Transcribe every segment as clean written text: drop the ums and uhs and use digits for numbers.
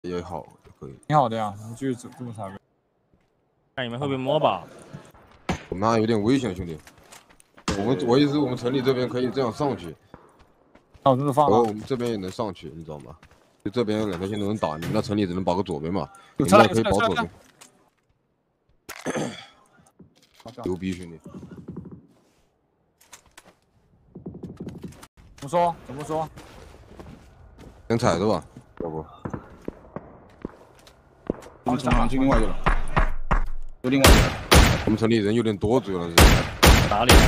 也好就可以。 挺好的呀，你继续这么踩呗。 看你们会不会摸吧？ 我们那有点危险，兄弟。我意思，我们城里这边可以这样上去。 那我这就放了。 我们这边也能上去，你知道吗？就这边两条线都能打，你们那城里只能保个左边嘛。 有车可以保左边。牛逼，兄弟！ 怎么说？怎么说？ 先踩着吧，要不？ 我们城上去另外一个了，有另外一个。 我们城里人有点多，主要是。 哪里？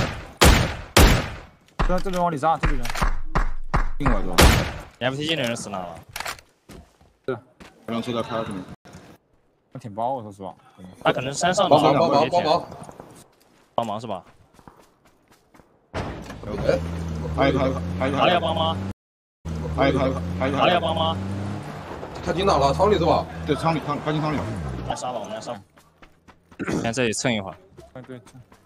这边往里杀，这边人。 另外一个。 FPP 的人死哪了？ 是。 这辆车在开，兄弟。 那挺包，我说实话。 他可能山上帮忙。 帮忙是吧？ 还有一个， 哪里要帮忙？ 还有一个， 哪里要帮忙？ 他进哪了？厂里是吧？ 对，厂里，快进厂里了。 来杀吧，我们来杀。先这里蹭一会儿。 对。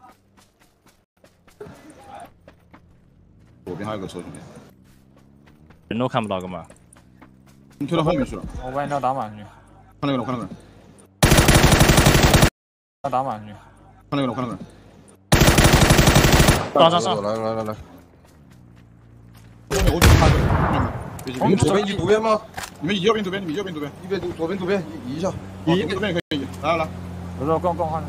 左边还有个车，兄弟。 人都看不到，哥们儿。 你推到后面去了。 我把你要打满，兄弟。 看那个了，看那个。 要打满，兄弟。 看那个了，看那个。 上！ 来。 我就看这个。 我们左边移左边吗？ 你们移右边左边，左边移一下。 移左边也可以移。来。 我说跟我换。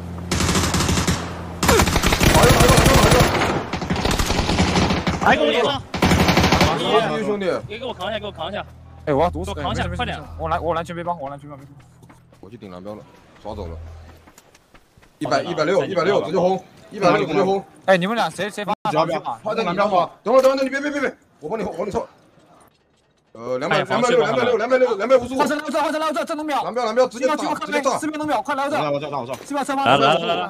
来个连上！ 兄弟， 给我扛一下！ 哎，我要毒死！ 给我扛一下，快点！ 我来全背包， 我去顶蓝标了，刷走了。160，直接轰！160直接轰！ 哎，你们俩谁发？ 蓝标？ 他在蓝标吗？等会儿，你别，我帮你凑。256，255。 换成来这，正东秒。 蓝标，直接炸！ 四边东秒，快来这！ 我照。 这边车发。 来。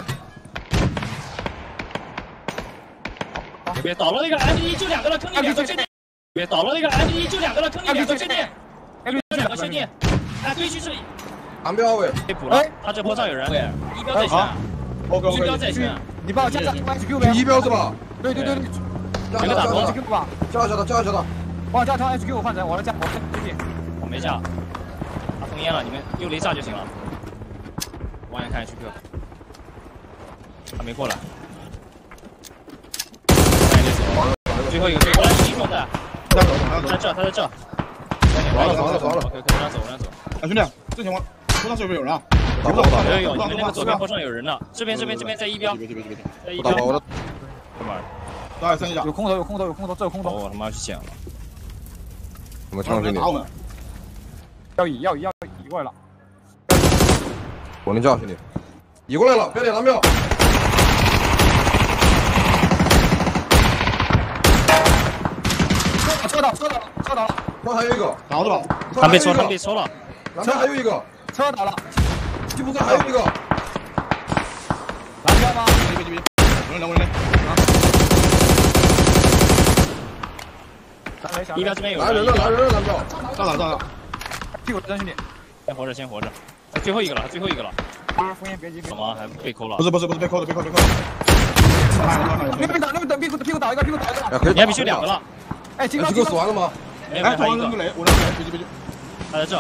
别倒了那个 MD 就2个了，坑里2个确定。别倒了那个 MD 就2个了，坑里2个确定。2个确定。哎，对，去这里。 蓝标位。 被补了，他这坡上有人。一标在前。一标在前。 你帮我加 HQ 呗。 一标是吧？ 对。 有个打头。 HQ 吧。 加小的。 帮我加条 HQ 换成我来加， 我没加。他封烟了，你们用雷炸就行了。我眼看 HQ。他没过来。 最后一个过来，英雄的，他在这。 完了。 OK，我让走。 哎，兄弟，之前坡上是不是有人啊？ 有，你们那个左边坡上有人呢。这边在一标。 别。 在一标。哥们儿， 大概3一下。 有空投，这有空投。 我他妈去捡了。 怎么唱兄弟？ 要移过来了。 我能叫兄弟，移过来了，标点蓝标。 车倒了， 那还有一个倒的吧？ 他被抽了， 蓝标还有一个， 车倒了， 吉普车还有一个， 蓝标吗？ 别，我来。 一标这边有来人了，蓝标， 上了， 屁股真兄弟， 先活着，最后一个了， 封烟别急， 怎么还被扣了？ 不是被扣的。 那边屁股倒一个， 你还必须2个了。 哎，这个死完了吗？ 没有， 我扔个雷，别。 他在这。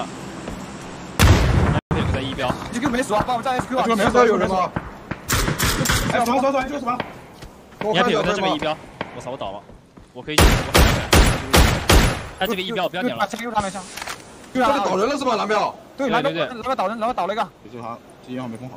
在一标。 这个没死啊，帮我加 HQ 啊。 没死有人吗？ 哎，死了，这个死完。 你还有在这边一标，我操，我倒了，我可以。他这个一标我不要点了。 这个又打没枪。 这里倒人了是吧？蓝标。 对，蓝标倒人，倒了一个。 就是他机还没封好。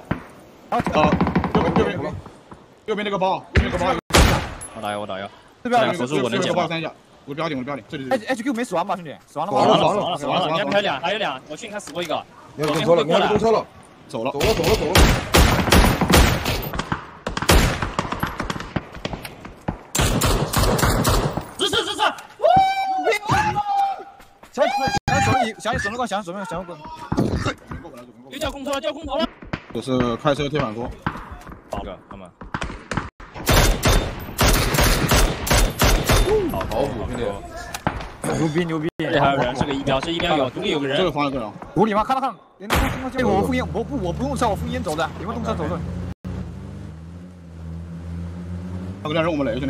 右边那个包， 我打药。 这边辅助我能捡吗？ 我标点，这里。 HQ 没死完吧，兄弟？死完了吗？ 死完了，你还还有俩，我去你看死过一个。 你要动车了， 走了。 支持！ 想准备过。 又叫空投了。 这是开车推反锅。 倒个，他们。 好虎兄弟， 牛逼！ 这还有人，这个一标有，独立有个人。 这个房有个人。 屋里吗？看，连我封烟，我不用车，我封烟走的，你们动车走的。 他有点扔我们雷，兄弟。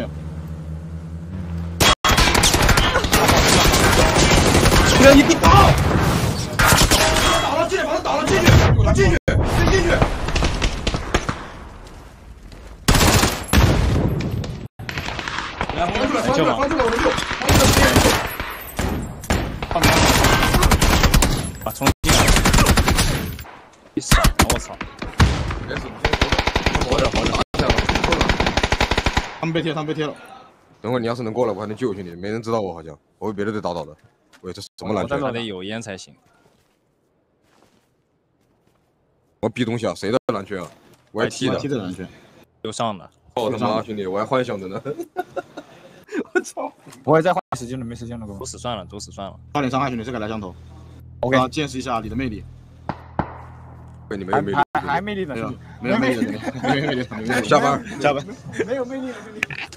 人一地倒。 你傻了，我操！ 没事，活着。 他们被贴，他们被贴了。 等会儿你要是能过来，我还能救兄弟，没人知道我好像，我被别的队打倒的。喂，这什么蓝圈？ 还得有烟才行。 我逼东西啊，谁的蓝圈啊？我还踢的。 踢的蓝圈。 右上的。 我他妈兄弟，我还幻想着呢。我操！ 我也在花时间了，没时间了，哥。 都死算了，都死算了。 差点伤害兄弟，这个来枪头。 OK， 见识一下你的魅力。 对，你没有魅力， 还魅力呢， 没有魅力的，没有魅力的， 下班， 没有魅力的兄弟。